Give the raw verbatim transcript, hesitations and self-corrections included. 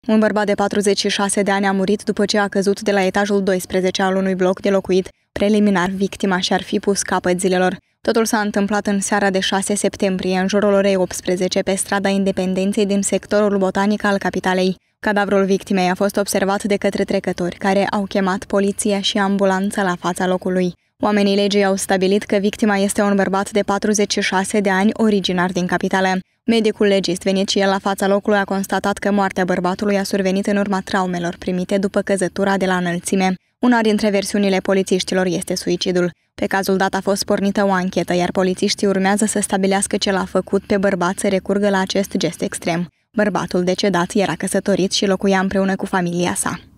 Un bărbat de patruzeci și șase de ani a murit după ce a căzut de la etajul doisprezece al unui bloc de locuit. Preliminar, victima și-ar fi pus capăt zilelor. Totul s-a întâmplat în seara de șase septembrie, în jurul orei optsprezece, pe strada Independenței din sectorul botanic al capitalei. Cadavrul victimei a fost observat de către trecători, care au chemat poliția și ambulanța la fața locului. Oamenii legii au stabilit că victima este un bărbat de patruzeci și șase de ani, originar din capitală. Medicul legist venit și el la fața locului a constatat că moartea bărbatului a survenit în urma traumelor primite după căzătura de la înălțime. Una dintre versiunile polițiștilor este suicidul. Pe cazul dat a fost pornită o anchetă, iar polițiștii urmează să stabilească ce l-a făcut pe bărbat să recurgă la acest gest extrem. Bărbatul decedat era căsătorit și locuia împreună cu familia sa.